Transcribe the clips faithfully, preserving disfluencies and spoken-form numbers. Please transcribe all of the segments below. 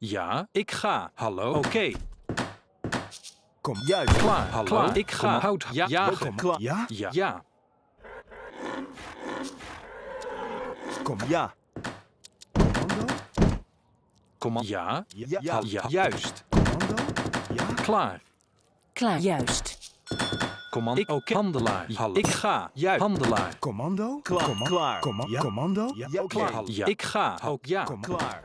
Ja, ik ga. Hallo. Oké. Okay. Kom, juist. Klaar. Hallo. Klaar. Ik ga. Hout. Ja. Jager. Klaar. Ja? Ja. Ja. Kom, ja. Commando. Kom. Ja. Ja. Ja. Ja. Juist. Commando. Ja. Klaar. Klaar, juist. Commando. Oké. Okay. Handelaar. Hallo. Ik ga. Juist. Handelaar. Commando. Klaar. Kom, klaar. Kom, ja. Commando. Ja. Ja. Klaar. Hallo. Ja. Ik ga. Ook ja. Kom, klaar.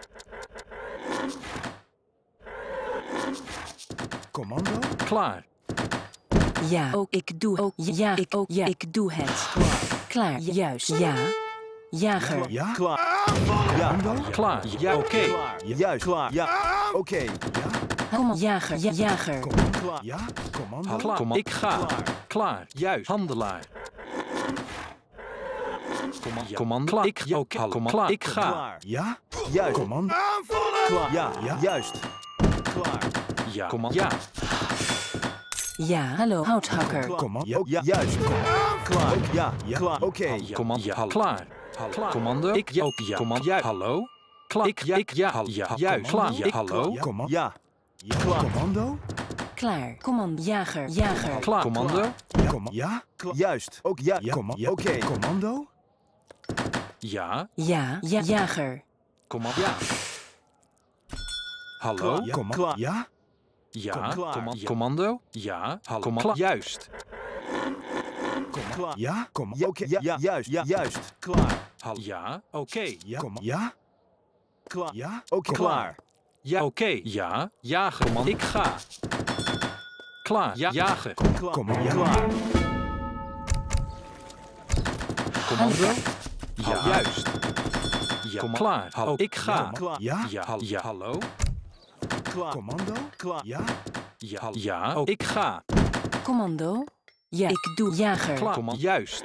Commando. Klaar. Ja, ook ik doe ook ja, ik ook ja, ik doe het. Klaar. Klaar, juist. Ja. Jager. Ja. Klaar. Ja. Klaar. Ja, oké. Okay. Klaar. Juist. Klaar. Ja. Oké. Okay. Ja. Kom, jager. Ja, jager. Commando. Klaar. Ja. Commando. Klaar. Kom, ik ga. Klaar. Klaar. Juist. Handelaar. Commando. Commando. Klaar. Ik, ja, okay. Commando. Klaar. Ik ga. Klaar. Ja. Juist. Commando. Aanvallen. Klaar. Ja. Ja. Juist. Klaar. Ja. Commando. Ja. Ja, hallo, houthakker. Commando. Ja. Ja. Juist. Klaar. Ja. Ja. Klaar. Oké. Okay. Commando. Ja. Klaar. Klaar. Commando. Ik ja. Ook ja. Commando. Ja. Hallo. Klaar. Ik ja. Ik ja. Ja. Juist. Klaar. Ja. Hallo. Commando. Ja. Ja. Klaar. Commando. Klaar. Commando. Jager. Jager. Klaar. Commando. Ja. Ja. Juist. Ook ja. Ja. Oké. Okay. Commando. Ja. Ja. Ja. Jager. Commando. Ja. Hallo. Ja. Commando. Ja. Ja. Commando. Commando. Ja. Hallo. Commando. Juist. Klaar. Ja. Kom. Ja. Oké. Ja. Juist. Ja. Juist. Klaar. Hallo. Ja. Oké. Ja. Ja. Klaar. Ja. Oké. Klaar. Ja. Oké. Ja. Jager. Commando. Ik ga. Klaar. Ja. Jager. Kom. Ja. Klaar. Commando. Ja. Juist. Ja. Kom. Klaar. Hallo. Ik ga. Ja. Ja. Ja. Hallo. Klaar. Commando. Klaar. Ja. Ja. Ja. Oh, ik ga. Commando. Ja. Ik doe jager. Klaar. Commando. Juist.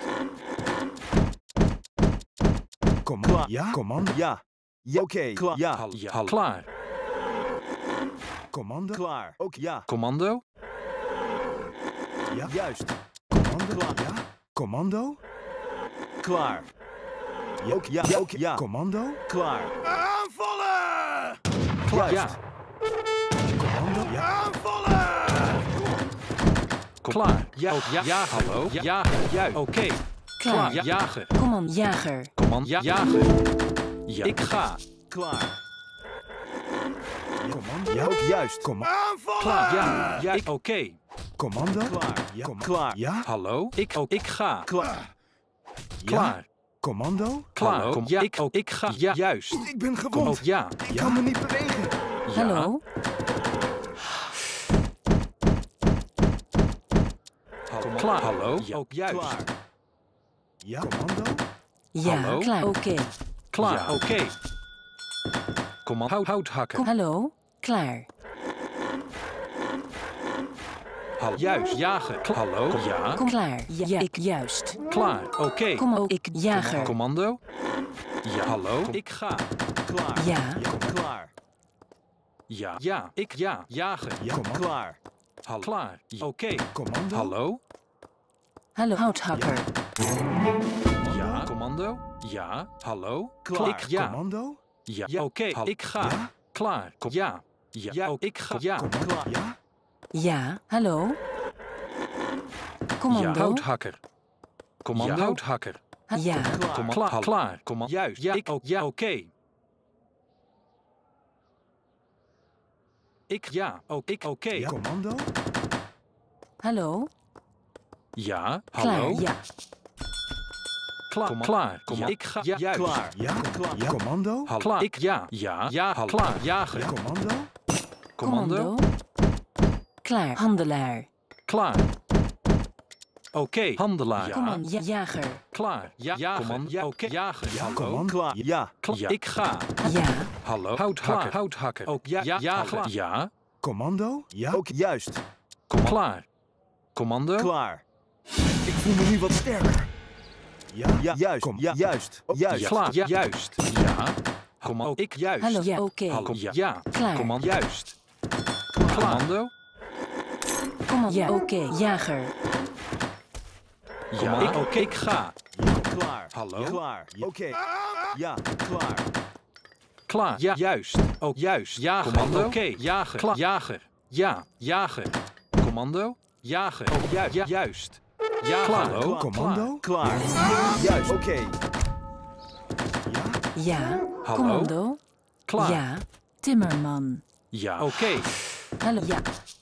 Commando. Ja. Commando. Ja. Ja. Oké. Okay. Klaar. Ja. Ja. Klaar. Commando. Klaar. Ook ja. Commando. Ja. Juist. Commando. Klaar. Ja. Commando. Klaar. Ja. Ook ja. Ja. Ook ja. Commando. Klaar. Aanvallen! Klaar. Ja. Commando. Ja. Aanvallen! Klaar. Ja. Ook ja. Ja. Hallo. Ja. Jager. Juist. Oké. Okay. Klaar. Ja. Jager. Commando. Jager. Commando. Ja. Jager. Ja. Ik ga. Klaar. Commando. Ja. Ook juist. Kom. Aanvallen! Klaar. Ja. Ja. Oké. Okay. Commando. Klaar. Ja. Klaar. Ja. Hallo. Ik ook. Ik ga. Klaar. Klaar. Ja. Commando. Klaar. Hallo. Kom. Ja. Ik ook. Ik ga. Ja. Juist. Ik ben gewond. Ook ja. Ik ja. kan me niet bewegen. Ja. Hallo. Hallo. Klaar. Hallo. Ja. Ook juist. Klaar. Ja. Commando. Ja. Hallo. Klaar. Oké. Okay. Klaar. Ja. Oké. Okay. Commando. Hout, houthakker. Kom. Hallo. Klaar. Hallo. Juist. Jager. Kla Hallo. Kom. Ja. Kom klaar. Ja. Ja. Ik juist. Klaar. Oké. Okay. Kom ook. Ik jager. Commando. Ja. Hallo. Kom. Ik ga. Klaar. Ja. Ja. Kom. Klaar. Ja. Ja. Ik ja. Jager. Ja. Kom. Klaar. Hallo. Klaar. Oké. Okay. Commando. Hallo. Hallo houthakker. Ja. Commando. Ja. Hallo. Klaar. Ik ja. Commando. Ja. Ja. Oké. Okay. Ik ga. Ja. Klaar. Kom. Ja. Ja. Ja. Ook. Ik ga. Ja. Kom. Klaar. Ja. Ja. Hallo. Commando. Ja. Houthakker. Commando. Ja. Houthakker. Ja. Kom. Klaar. Klaar. Kom. Juist. Ja. Ik ook. Ja. Oké. Okay. Ik ja. Ook. Ik oké. Okay. Ja. Commando. Hallo. Ja. Klaar. Hallo. Ja. Klaar. Kom. Klaar. Kom. Ja. Ik ga. Ja. Juist. Klaar. Ja. Klaar. Ja. Commando. Hallo. Klaar. Ik ja. Ja. Ja. Hallo. Klaar. Jager. Ja. Commando. Commando. Commando. Klaar. Handelaar. Klaar. Oké. Okay. Handelaar. Ja. Commando. Ja. Jager. Klaar. Ja. Jager. Commando. Ja. Oké. Okay. Jager. Ja. Hallo. Commando. Klaar. Ja. Klaar. Ja. Ik ga. Ja. Hallo. Houthakker. Houthakker. Ook ja. Ja. Jager. Ja. Commando. Ja. Ook juist. Kom. Klaar. Commando. Klaar. Ik voel me nu wat sterker. Ja. Ja. Juist. Kom. Ja. Juist. Juist. Ja. Klaar. Ja. Juist. Ja. Commando. Ik juist. Hallo. Ja. Oké. Hallo. Ja. Ja. Klaar. Commando. Juist. Commando. Commando. Ja. Oké. Okay. Jager. Ja. Ik, oké. Ik ga. Ja. Klaar. Hallo. Ja. Klaar. Ja. Oké. Okay. Ja. Klaar. Klaar. Ja, juist. Ook juist. Jager. Commando. Oké. Jager. Klaar. Jager. Ja. Jager. Commando. Jager. Ook ju ja, juist. Jager. Klaar. Hallo. Commando. Klaar. Juist. Oké. Ja. Ja. Hallo. Commando. Klaar. Ja. Timmerman. Ja. Oké. Hallo. Ja.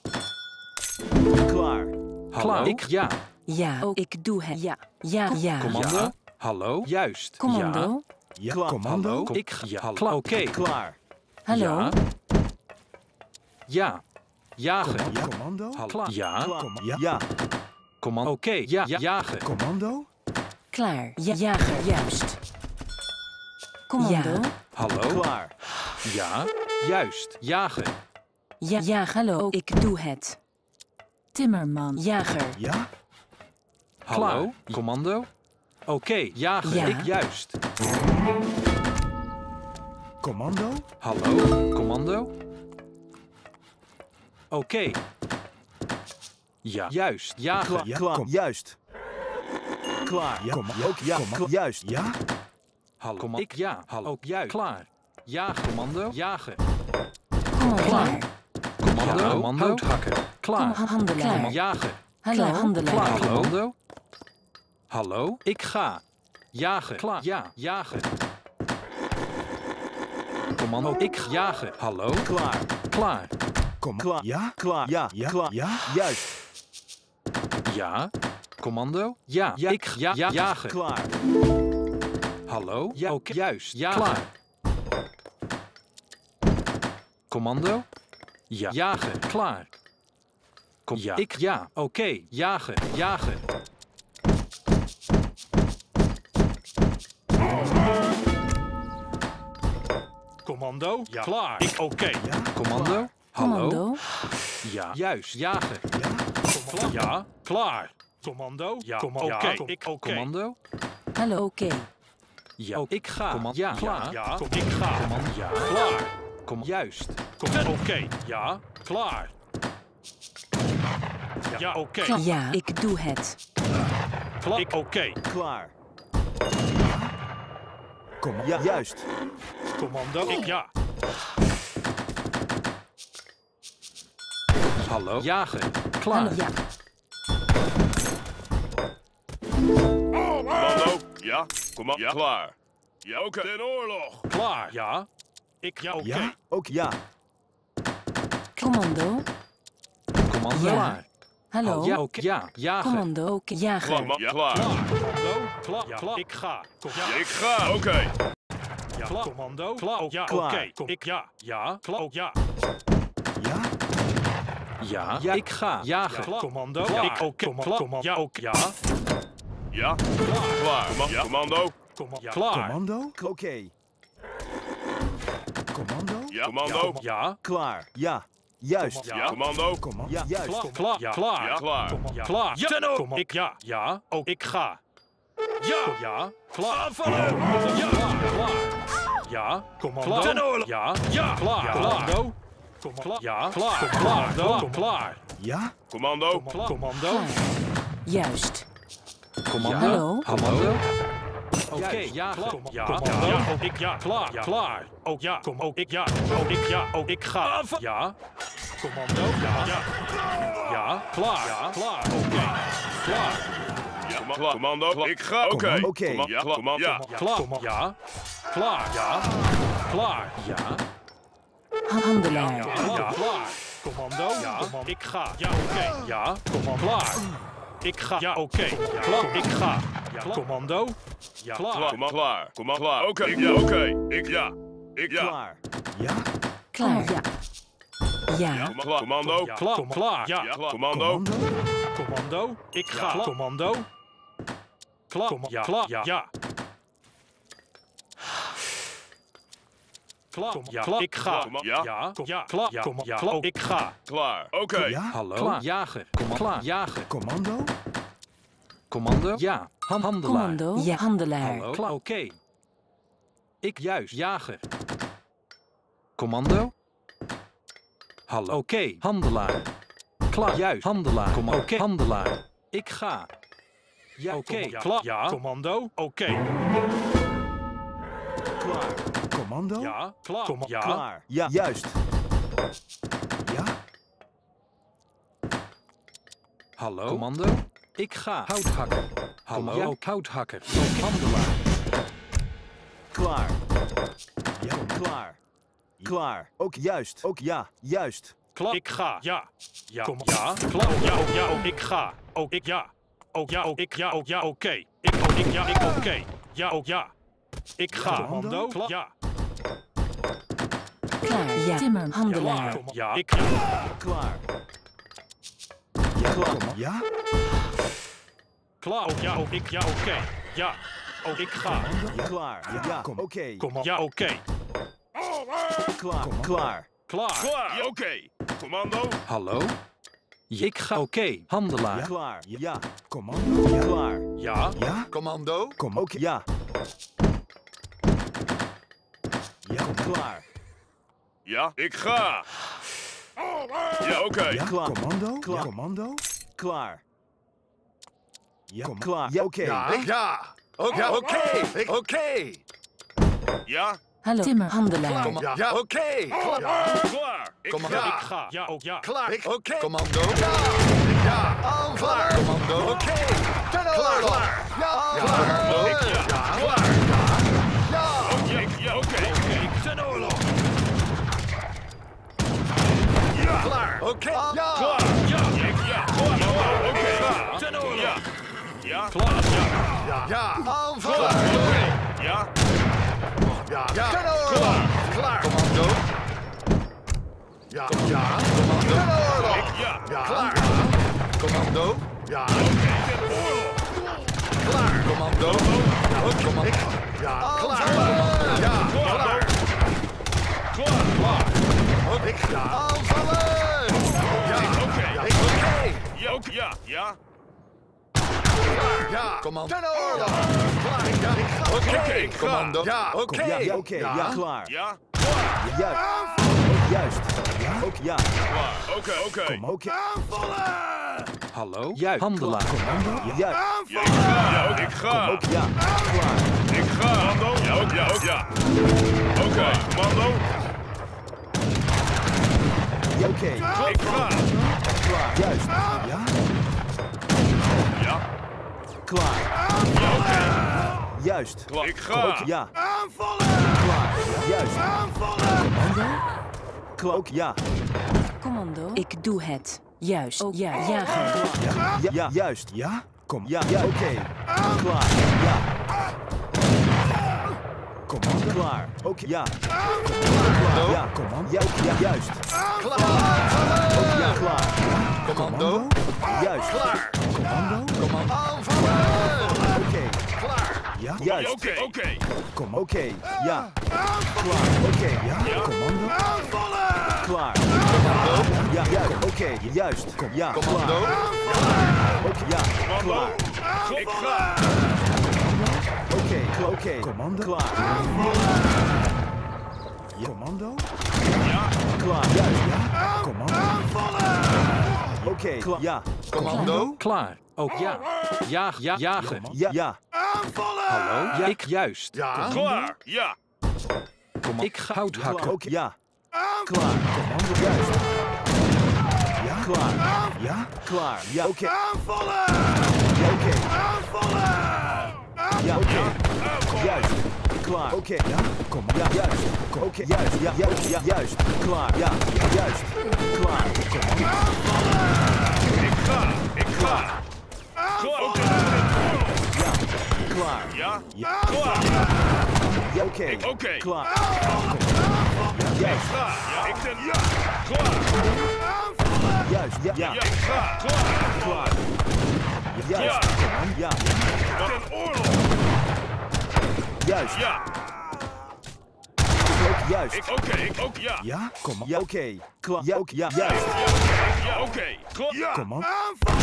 Klaar. Klaar. Ik ja. Ja. Ook ik doe het. Ja. Ja. Ja. Commando. Ja. Hallo. Juist. Commando. Ja. Ja. Commando. Hallo. Ik ja. Hallo. Oké. Klaar. Hallo. Ja. Ja. Jager. Ja. Commando. Hallo. Klaar. Ja. Kom ja. Ja. Commando. Oké. Ja. Ja. Jager. Commando. Klaar. Ja. Jager. Juist. Commando. Ja. Hallo. Klaar. Ja. Juist. Jager. Ja. Ja. Hallo. Ik doe het. Timmerman. Jager. Ja. Hallo. Commando. Oké. Jager. Ja. Ik juist. Commando. Hallo. Commando. Oké. Ja. Juist. Jager. Klaar. Ja. Klaar. Kom. Juist. Klaar. Ja. Kom. Ook ja. Kom. Juist. Ja. Hallo. Kom. Ik ja. Hallo. Ook juist. Klaar. Jager. Commando. Jager. Commando. Klaar. Commando. Ja. Commando. Houthakker. Klaar. Kom, handelaar. Commando. Jager. Hallo. Handelaar. Klaar. Commando. Hallo. Ik ga. Jager. Klaar. Ja. Jager. Commando. Ik jager. Hallo. Klaar. Klaar. Kom. Klaar. Ja. Klaar. Ja. Ja. Klaar. Ja. Juist. Ja. Commando. Ja. Ja. Ik ja. Ja. Jager. Klaar. Hallo. Ja. Oké. Juist. Jager. Klaar. Commando. Ja. Jager. Klaar. Kom. Ja. Ik ja. Oké. Jager. Jager. Commando. Ja. Klaar. Ik oké. Ja. Commando. Hallo. Commando. Ja. Juist. Jager. Ja. Klaar. Ja. Klaar. Commando. Ja. Commando. Oké. Ik oké. Commando. Hallo. Oké. Ja. Ook ik ga. Commando. Ja. Klaar. Ja. Kom. Ik ga. Commando. Ja. Klaar. Kom. Juist. Kom. Oké. Ja. Klaar. Ja. Oké. Klaar. Ja. Ik doe het. Klaar. Ik oké. Klaar. Kom. Ja. Juist. Commando. Ik ja. Hallo. Jager. Klaar. Hallo. Ja. Commando, ja. Commando, ja. Klaar. Ja, oké. Ten oorlog. Klaar. Ja. Ik ja. Oké. Ja. Ook ja. Commando. Commando. Ja. Klaar. Hallo. Ja. Oké. Ja. Jager. Commando. Oké. Jager. Klaar, ja. Klaar. Klaar. Commando. Klaar. Ja. Klaar. Ik ga. Kom. Ja. Ik ga, oké. Ja. Klaar. Commando. Klaar. Ook ja. Klaar. Oké. Kom. Ik ja. Ja. Klaar. Ook ja. Ja. Ja. Ja. Ik ga. Jager. Ja. Commando. Klaar. Ik ook. Commando. Ja. Ook ja. Ja. Klaar. Comma- ja. Commando. Commando. Ja. Klaar. Commando. Oké. Commando. Ja. Commando. Ja. Klaar. Ja. Juist. Ja. Commando. Commando. Ja. Klaar. Juist. Klaar. Ja. Klaar. Ja. Klaar. Ja. Klaar. Ja. Ten oorlog. Ik ja. Ja. Ook ik ga. Ja. Ja. Klaar. Aanvallen. Ja. Klaar. Ja. Commando. Ten oorlog. Ja. Ja. Klaar. Commando. Klaar. Ja. Klaar. Klaar. Klaar. Ja. Commando. Commando. Klaar. Juist. Commando. Hallo. Commando. Oké, ja, ja, ja, ook ik ja, klaar, ja, klaar. Ook ja, kom ook ik ja, ook ik ja, ook ik ga. Ja. Commando, ja, ja. Ja, klaar, ja, klaar. Oké. Klaar. Ja. Comma- Commando. Ik ga, oké. Oké. Comma- Ja. Commando. Ja. Ja, klaar. Ja. Klaar, ja. Klaar, ja. Handelaar. Ja, klaar. Commando, ja. Ik ga. Ja, oké. Ja, commando. Klaar. Ik ga. Ja, oké. Klaar. Ik ga. Ja, commando. Ja, Klaar. klaar. Comma- Klaar. Comma- Klaar. Oké. Ik ja, oké. Ik ja. Ik ja. Klaar. Ja. Klaar. Ja. Ja. Ja. Comma- Klaar. Commando. Ja, klaar. Klaar. Ja. Ja, Klaar. Commando. Commando. commando. Ik ga. Commando. Klaar. Ja, klaar. Ja. Ja. Klaar. Ja, klaar. Ik ga. Ja. Ja. Ja. Klaar. Ja. Ja. Klaar. Ik ga. Klaar. Oké. Ja. Hallo. Klaar. Jager. Kom klaar. Jager. Commando. Commando. Ja. Han- handelaar. Commando. Ja. Handelaar. Hallo. Klaar. Oké. Ik juist. Jager. Commando. Hallo. Oké. Handelaar. Klaar. Juist. Handelaar. Kom. Oké. Handelaar. Ik ga. Ja. Oké. Klaar. Ja. Commando. Oké. Klaar. Commando? Ja, klaar. Kom, ja. Klaar. Ja, juist. Ja? Hallo? Commando? Ik ga. Houthakker. Hallo? Ja. Houthakker. Handelaar. Klaar. Ja, klaar. Klaar. Ook juist. Ook ja, juist. Klaar. Ik ga. Ja. Ja. Kom, ja. Klaar. Ja, ook ja, ook ik ga. Ook ik ja. Ook ja, ook ik ja, ook ja, oké. Okay. Ik ook ik ja, ik oké. Okay. Ja, ook ja. Ik ga. Commando? Klaar. Ja. Klaar, ja. Timmer, handelaar. Ja, ja. Ik ja. Klaar. Ja, klaar. Ja? Klaar. Ook ja, ook ik ja, oké. Okay. Ja. Ook ik ga. Ja, klaar. Ja, ja. Kom, oké. Okay. Kom, ja, oké. Okay. Klaar. Klaar. Klaar. Klaar. Ja, oké. Okay. Commando? Hallo? Ik ga. Oké. Okay. Handelaar. Ja, klaar. Ja. Commando? Ja, klaar. Ja. Ja? Commando? Kom, oké. Okay. Ja. Ja, kom, klaar. Ja, ik ga. Ja, oké. Okay. Ja, klaar. Commando? Klaar. Ja, commando? Klaar. Ja, kom, klaar. Ja, oké. Okay. Ja. Ja. Oké. Ja, oké. Okay. Oké. Okay. Ja. Hallo, Timmer, handelaar. Kom, ja, oké. Okay. Klaar. Ja. Klaar. Ik Kom, ga. Ik ga. Ja, ook ja. Klaar. Oké. Okay. Commando. Ja. Ja. Aanvallen. Commando. Oké. Okay. Ten klaar. Ja. Commando. Ja. Klaar. Ja. Oké. Ja, oké. Ten oorlog. Ja. Klaar. Oké. Okay. Ja. Klaar. Ja. Ja. Klaar. Oké. Ten oorlog. Ja. Ja. Klaar. Ja. Ja. Ja. Aanvallen. Oké. Ja. Ja. Ja. Ten oorlog. Klaar. Commando. Ja. Ja. Commando. Ten oorlog. Ja. Ja. Klaar. Commando. Ja. Oké. Ten oorlog. Klaar. Commando. Ja. Oké. Ja. Klaar. Ja. Klaar. Klaar. Klaar. Ik ga aanvallen! Ja, oké. Ja, oké. Ja, oké. Ja, ja. Ja, commando. Ten oorlog. Klaar. Ja, ik ga. Oké, commando. Ja, oké. Ja, oké. Ja, klaar. Ja. Ja, juist. Juist. Ja, ook ja. Klaar. Oké, oké. Kom, oké. Aanvallen! Hallo? Juist. Handelaar. Commando? Ja, Ja, ik ga. Ja, ook ik ga. ook ja. Klaar. Ik ga. Commando. Ja, ook ja, ook ja. Oké, commando. Ja, oké. Ik ga. Klaar. Juist. Ja? Ja. Klaar. Ja, oké. Juist. Klaar. Ik Ook ga. ja. Aanvallen! Klaar. Juist. Aanvallen! Commando? Klaar. Ook ja. Commando, ik doe het. Juist. Oh, ja, jagen. Ja, ja, ja, juist. Ja? Kom. Ja, ja, oké. Klaar. Ja. Commando. Klaar. Ook ja. Klaar. Ja, commando. Ja, ook ja, juist. Klaar. Ook ja, klaar. Ja. Commando. Juist. Klaar. Commando. Commando. Aanvallen. Oké. Klaar. Ja, Ja, juist. oké, oké. Kom, oké. Ja. Klaar. Oké. Ja. Commando. Klaar. Ja, ja, oké. Juist. Kom, ja. Commando. Klaar. Ook ja. Commando. Klaar. Ik ga. Oké, kla- oké. Commando. Klaar. Ja. Commando. Ja. Klaar. Juist. Ja. Commando. Oké. Klaar. Ja. Commando. Klaar. Ook ja. Jaag, ja, jagen. Ja. Ja. Hallo? Ja, ik juist. Ja. Klaar. Ja. Kom, ik ga hout Klaar. hakken. Oké. Ja. Klaar. Commando. Juist. Ja. Klaar. Ja. Klaar. Ja. Oké. Ja. Oké. Ja. Oké. Juist. Klaar. Oké. Ja. Kom. Ja. Juist. Kom. Oké. Juist. Ja. Ja. Ja. Juist. Klaar. Ja. Ja. Juist. Klaar. Commando. Ik ga. Ik ga. Klaar. Oké. Ja. Klaar. Ja. Ja. Klaar. Ja. Oké. Ik- oké. Klaar. Ja. Juist. Ga. Ja. Ik ben. Ja. Klaar. Juist. Ja. Ja. Ja. Ik ga. Klaar. Klaar. Ja. Juist. Commando. Ja. Ja. Ten oorlog. Juist. Ja. Ook juist. Ik oké. Ik ook ja. Ja. Kom. Ja. Oké. Klaar. Ja. Ook ja. Juist. Ja. Oké. Klaar. Ja. Kom op.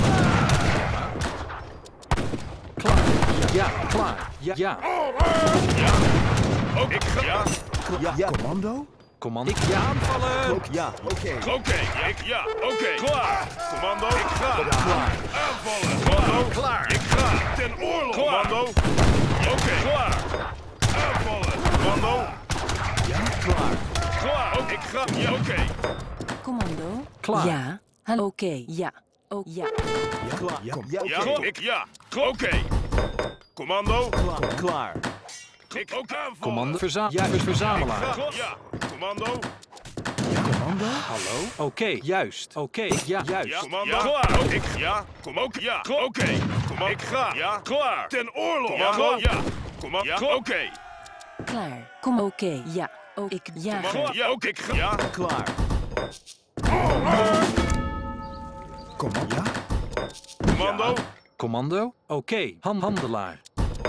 Klaar. Ja, klaar. Ja, ja. Ja. Ook ik ga. Ja. Ja. Ja. Commando. Commando. Ik ja aanvallen. Ook ja. Oké. Oké. Ja. Ik ja. Oké. Klaar. Commando. Ik ga. Klaar. Aanvallen. Commando. Klaar. Ik ga. Ten oorlog. Commando. Oké. Klaar. Aanvallen. Klaar. Klaar. Oké, ik ga. Ja, oké. Commando. Klaar. Ja. Hallo. Oké. Ja. Oh, ja. Ja, klaar. Ja, kom. Ja, Ja, oké. ik ja. Oké. Commando. Klaar. Klaar. Ik ook aanvallen. Commando. Verza juist verzamelaar. Ga. Ja. Commando. Commando. Hallo? Oké, juist. Oké, ja, juist. Ja, commando. Ja, klaar. Ook ik. Ja. Kom ook. Ja. Oké. Commando. Ik ga. Ja. Klaar. Ten oorlog. Commando. Ja. Commando. Ja. Oké. Klaar. Kom. Oké. Ja. Oh, ik jager. Commando. Ja, ook ik ga. Ja. Klaar. Commando. Ja. Commando. Commando. Oké, Han handelaar.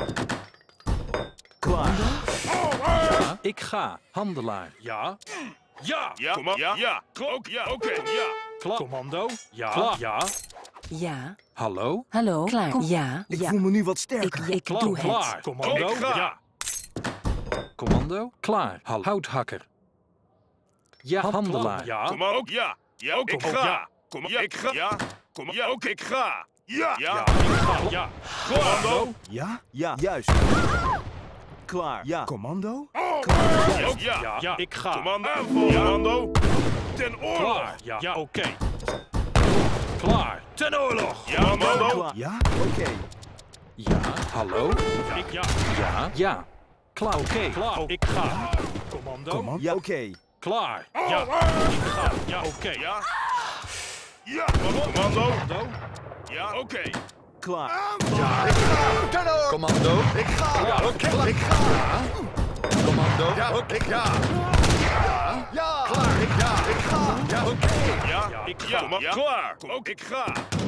Klaar. Ja, ik ga. Handelaar. Ja. Ja. Ja. Commando. Ja. Ja. Ook ja. Oké. Ja. Klaar. Commando. Ja. Klaar. Ja. Ja. Hallo? Hallo. Klaar. Kom. Ja. Ik Ja. voel me nu wat Ik, sterker. ik Klaar. doe het. Klaar. Commando. Ik ga. Ja. Commando. Klaar. Hal houthakker. Ja, handelaar. Ja. Commando. Ook ja. Ja. Ook ik Kom- ga. ja. Kom. Ja. Ik ga. Ja. Kom. Ja. Ook ik ga. Ja. Ja, Ja. ik ga. Ja. Commando. Ja? Ja, juist. Klaar. Ja. Commando? Ja. Ook ja. Ja, ja, ik ga. Commando. Commando. Ten oorlog. Klaar. Ja, ja, oké. Klaar. Ten oorlog. Ja. Commando. Klaar. Ja? Oké. Ja, hallo? Ik ja. Ja. Ja. Klaar. Oké. Klaar. Ik ga. Commando. Commando? Ja, oké. Klaar. Ja. Ik ga. Ja, oké. Ja. Ja. Commando. Commando. Ja. Oké. Klaar. Ja. Ik ga. Ten oorlog. Commando, Ik ga. Ja. Oké. Ik ga. commando, Ja. Oké. Ik ja. Ja. Ja. Klaar. Ik ja. Ik ga. Ja. Oké. Ja. Ja, ik Ja. ga. Ja. Klaar. Ook ik ga.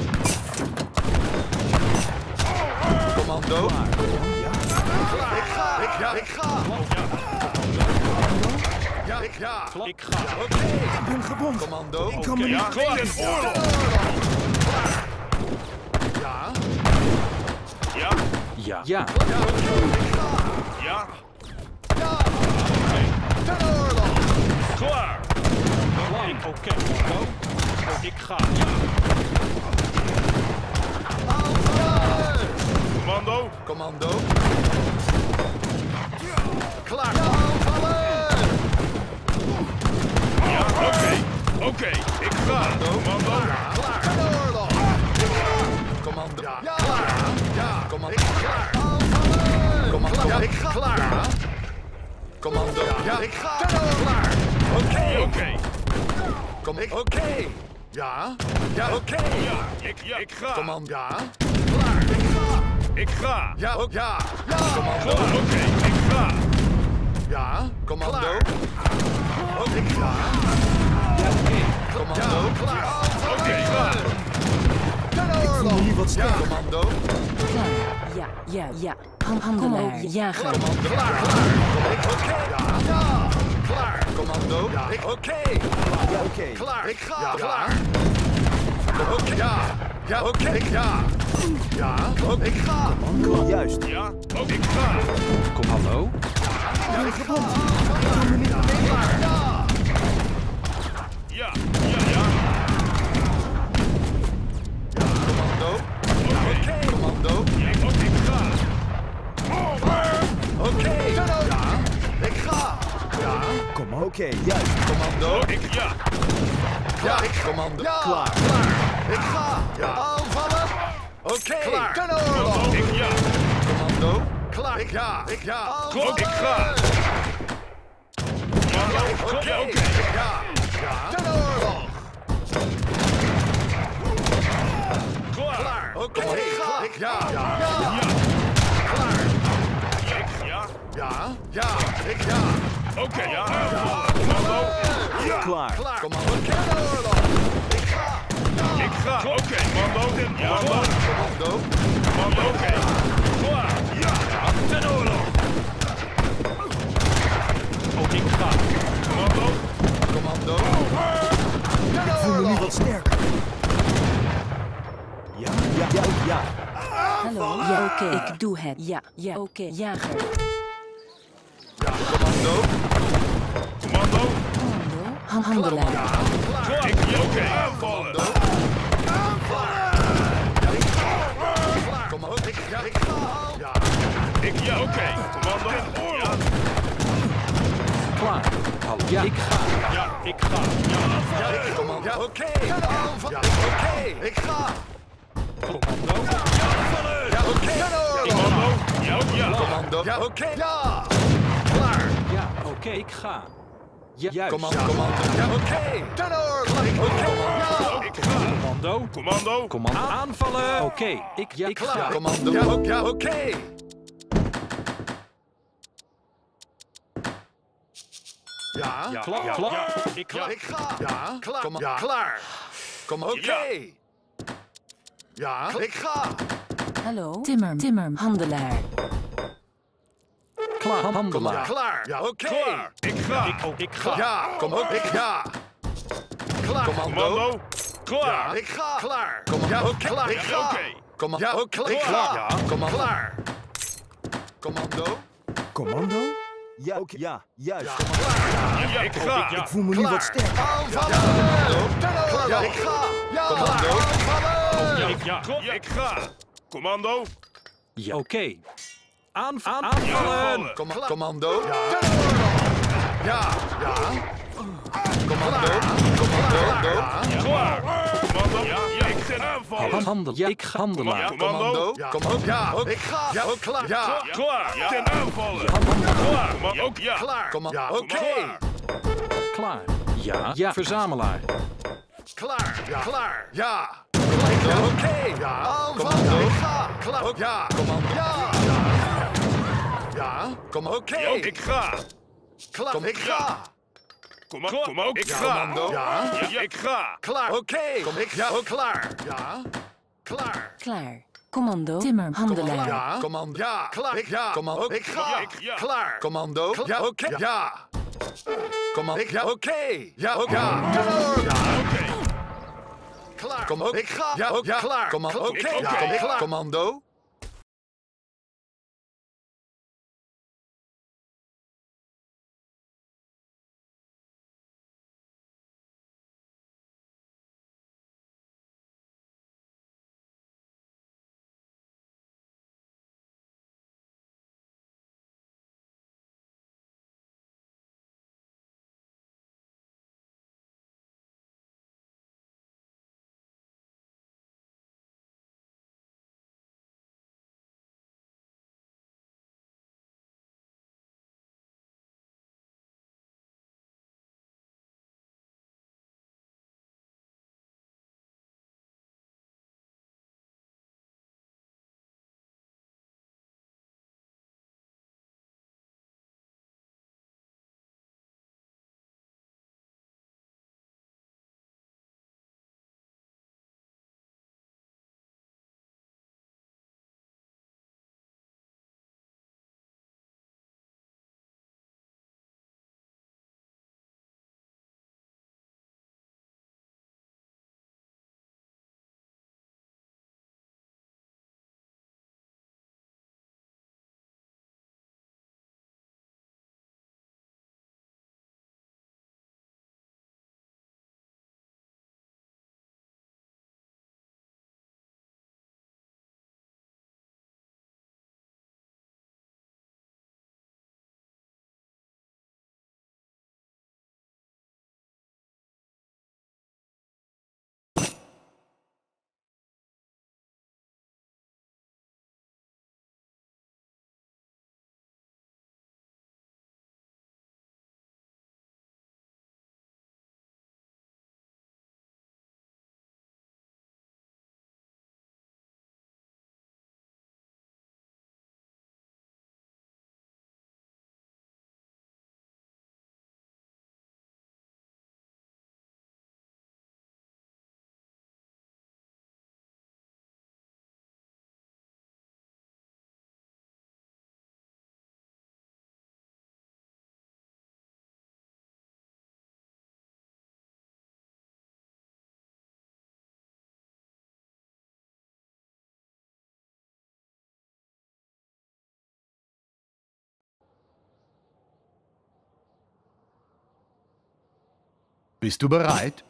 commando, Ja. Klaar. Ik ga. Ik ja. Ik ga. Ja. Ik ja. Ik ga. Oké. Ik ben gewond. commando, Ik kan me Ja. niet... Ten oorlog. Ja. Ja. Ja. Ja. Ja. Ja. Ja. Ten oorlog. Klaar. Klaar. Ik oké. Commando. Oh, ik ga. Ja. Commando. commando, Klaar. Ja, oké. Oké, ik ga. Commando. Klaar. Ten oorlog. commando, Ja. Klaar. Ja. Commando. Ik klaar. commando, Ja, ik ga. Klaar. commando, Ja, ik ga. Ten oorlog. Klaar. Oké. Oké. com- Ik oké. Ja. Ja, oké. Ja. Ik ja. Ik ga. Commando. Ja. Klaar. Ik ga. Ik ga. Ja. Ook ja. Ja. Commando. Klaar. Oké. Ik ga. Ja. commando, Klaar. Ook ik ga. Ja, oké. commando, Ja. Klaar. Oké. Klaar. Ten Ik voel me oorlog. nu wat sterker. commando, Klaar. Ja. Ja. Ja. Han handelaar. Jager. commando, Klaar. Klaar. Ik oké. Ja. Ja. Klaar. commando, Ja. Ik oké. Ja, oké. Klaar. Ik ga. Ja. Klaar. Oké. Ja. Ja. Oké. Ik ja. Ja. Ook ik ga. Klaar. Juist. Ja. Ook ik ga. Kom, hallo? Ja. Ik ga. Ik kan me niet mee. Klaar. Ja. Ja. Ja. Ja. commando, Oké. commando, Ja. Ook ik ga. Oké. Ja. Ik ga. Ja. Kom, oké. Juist. commando, Ook ik ja. Ja. Ik commando, Ja. Klaar. Klaar. Ik ga. Ja. Aanvallen. Oké. Klaar. Ten oorlog. Ik ja. commando, Klaar. Ik ja. Ik ja. Ook ik ga. Ja. Oké. Oké. Ik ja. Ja. Ten oorlog. Klaar. Oké. Ik ga. Ik ja. Ja. Ja. Klaar. Ik ja. Ja. Ja. Ik ja. Oké. Ja. Commando. Ja. Klaar. Klaar. Commando. Ten oorlog. Ik ga. Ik ga. Oké. Commando. Ja. commando, Commando. Oké. Klaar. Ja. Ten oorlog. Oh, ik ga. Commando. commando, Ik voel me nu wat sterker. Ja, ja, ja, ja. Hallo. Ja. Oké. Ik doe het. Ja. Ja. Oké. Jager. commando, Commando. Commando. Han handelaar. Klaar. Ik ja. Oké. Aanvallen. commando, Ik ja. Ik ga. Ja. Ik ja. Oké. Commando. Ja. Klaar. Hallo. Ja, ik ga. Ja, ik ga. Ja, Ja, commando. Ja, oké. Aanval. Ja, oké. Ik ga. Commando. Ja, aanvallen. Ja, oké. Commando. Ja, ja. Commando. Ja, oké. Ja. Klaar. Ja, oké, ik ga. Ja, juist. Commando. Commando. Ja, oké. Ten orde. Oké. Ja. Ik ga. Commando. Commando. Commando. Aanvallen. Oké, ik, ja, ik ga. Commando. Ja, oké. Ja, oké. Ja. Ja, klaar. Ja, klaar. Ik Ja, ga. ik ga. Ja, klaar. Kom, ja, klaar. Kom, oké. Ja, ik ga. Hallo? Timmer, timmer, handelaar. Klaar. Ja, Handelaar. klaar. Ja, oké. Klaar. Ik ga. Ik, oh, ik ga. Ja, kom op. Ik ga. Klaar. Commando. Klaar. Ja, ik ga. Klaar. Kom, ja, oké. Klaar. Ik ga. Kom, ja, oké. Ik ga. Ja. Kom, klaar. Commando. Commando? Ja, oké, ja, juist. Ja, ik ga. Ik voel me nu wat sterk. Aanvallen. Klaar. Ja, ik ga. Ja, commando. Aanvallen. Ja, ik, ja. Ik ga. Commando. Ja, oké. Aan, aan, aanvallen. Kom, commando. Ja. Ja. Ja. Commando. Commando. Ja. Klaar. Commando. Ja, ja, ik zet aanval. Handel. Ja, ik ga. Handelaar. Commando. Kom op. Ja, ik ga. Ja, ook klaar. Ja, klaar. Ja. Ten aanvallen. Klaar. Maar ook ja. Klaar. Kom op. Ja, oké. Klaar. Ja, ja. Verzamelaar. Klaar. Ja, klaar. Ja. Ja, oké. Ja. Aanvallen. Ik ga. Klaar. Ja. Commando. Ja. Ja. Kom oké. Ik ga. Klaar. Ik ga. Kom op, kom op. Ik ga. Ja. Ja, ik ga. Klaar. Oké. Kom ik. Ja, ook klaar. Ja. Klaar. Klaar. Commando, timmer, handelaar. Ja. Commando. Ja. Klaar. Ik ja. Commando. Ik ga. Ja. Klaar. Commando. Ja, oké. Ja. Commando. Ik ja, oké. Ja, ook ja. Ja, oké. Klaar. Kom op. Ik ga. Ja, ook ja. Klaar. Commando. Oké. Ja, klaar. Commando. Bist du bereit?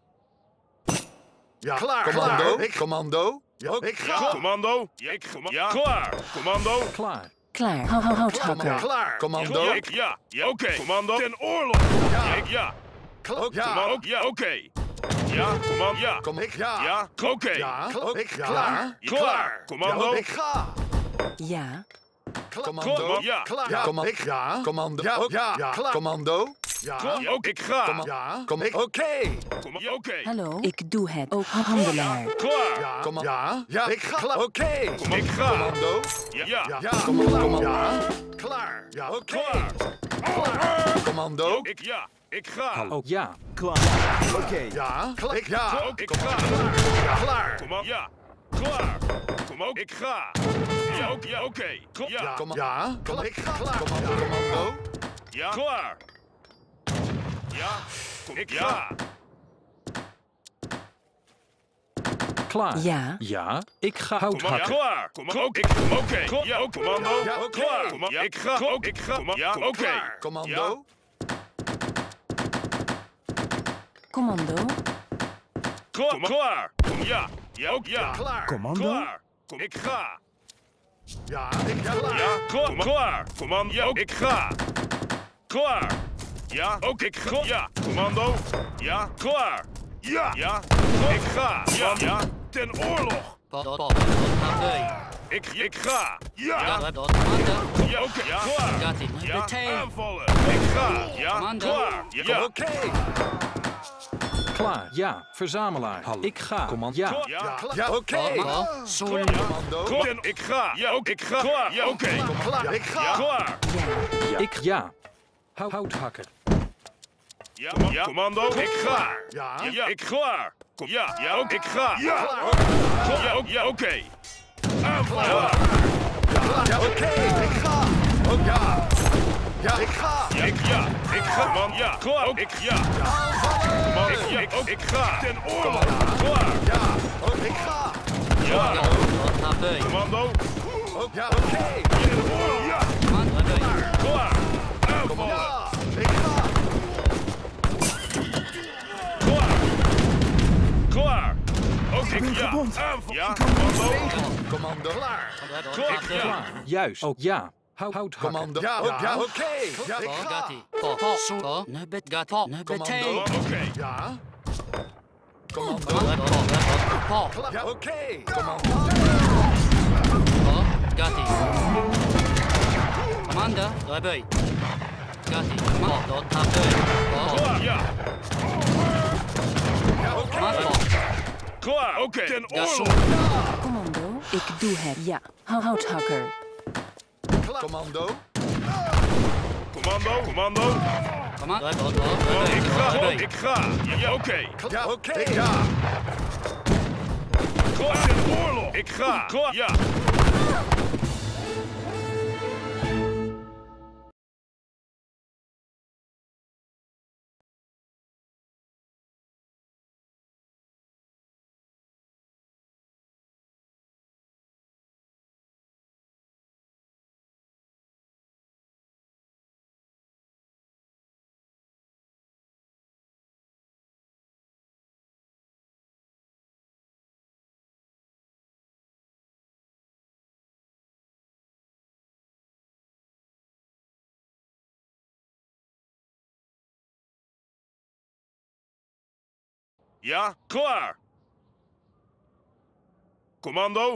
Ja, klaar. Commando. Ik commando. Ja, ik ga. Commando. Ik ga. Ja, klaar. Commando. Klaar. Klaar. Hou- hou- Houthakker. Klaar. Commando. Ja, ik, ja. Ja, oké. Commando. Ten oorlog. Ja, ik, ja. Kla- ja. Commando. Ja, oké. Ja, commando. Ja. Kom ik ja. Ja, oké. Ja. Kla- Ik ja. klaar. Klaar. Commando. Ja, ik ga. Ja. Commando. Ja. Klaar. Ja. Kom ik ja. Commando. Ja. Ja. Ja. Klaar. Commando. Ja. Ja, ook, ik ga. Kom- ja. Kom ik. Oké. Kom, ja, oké. Hallo. Ik doe het. Ook handelaar. Klaar. Ja. Kom ja. Ja. Ik ga. Klaar. Oké. Kom, ik ga. Commando. Ja. Ja. Ja. Commando. Ja. Klaar. Ja. Oké. Klaar. Commando. Ik, ja. Ik ga. Ook ja. Klaar. Oké. Ja. Klaar. Ik ja. Ook, ik ga. Ja. Klaar. Kom op. Ja. Klaar. Kom ook. Ik ga. Ja, ook, ja, oké. Kom, Ja. ja. Kom. Ja. Kom ik ga. Klaar. Commando. Commando. Ja. Klaar. Ja. Kom, ik ga. Klaar. Ja. Ja. Ik ga Kom op. Ja. houthakken. Klaar. Kom op. Ook, ik ga. Oké. Ja, ook, commando. Ja, oké. Klaar. Kom op. Ja, ik ga. Ook, ik ga. Kom op. Ja, oké. Klaar. Commando. Commando. Klaar. Kom, klaar. Kom, ja. Ja, ook, ja. Klaar. Commando. Klaar. Kom, ik ga. Ja. Ik ga. Klaar. Ja, klaar. Kom, klaar. Commando. Ja, ook, ik ga. Klaar. Ja, ook, ik ga. Ja, commando. Ja, klaar. Ja. Ja, ik ga. Ja, ja. Ten oorlog. Ik, ik ga. Ja. Ja, oké. Ja, klaar. Ja, aanvallen. Ik ga. Ja, klaar. Ja, Oké. Klaar. Ja. Verzamelaar. Ik ga. Command. Ja. klaar. Ja, Ja. Ja. Oké. Commando. klaar. Ik ga. Ja, ook, ik ga. Klaar. Ja, oké. Klaar. Ik Ja, ga. klaar. Ja. Ik ja. Hou- Houthakker. Ja, ja, commando. Ik ga. Ja. Ja, ja, ik klaar. Kom, ja, ja, ook, ik ga. Ja. Ja, ook, ja, oké. Aanvallen. Ja. Oké. Ik ga. Oh ja. Ja. Ik ga. Ja, ik, ja, ik ga, man. Ja, klaar. Ook, ik, ja. Aanvallen. Man, ik, ja, ik, ook, ik ga. Ten oorlog. Klaar. Ja. Ook ik ga. Ja. Commando. Ook ja. Oké. Ten oorlog. Ja. Klaar. Aanvallen. Ja. Ik ga. Klaar. Klaar. Ook, ik, ja. gewond. Aanvallen. Ja, commando. Commando. Klaar. Klaar. Ja. Klaar. Juist. Ook ja. Hou- Houthakker. Commando. Ja. Ook ja. Oké. Ja. Ik ga. Commando. Oké. Ja. Commando. Ja. Oké. Commando. Klaar. Ja. Ja. Oké. Klaar. Oké. Ten oorlog. Commando. Ik doe het. Ja. Hou- Houthakker. Commando. Commando. Commando. Man, ik ga. Ook, ik ga. Ja, ja, oké. Ja. Oké. Ja. Klaar. Ten oorlog. Ik ga. Klaar. Ja. Ja, klaar. Commando.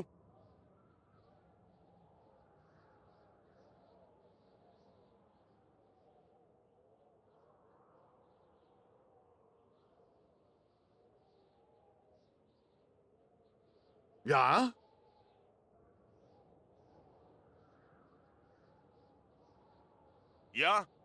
Ja. Ja,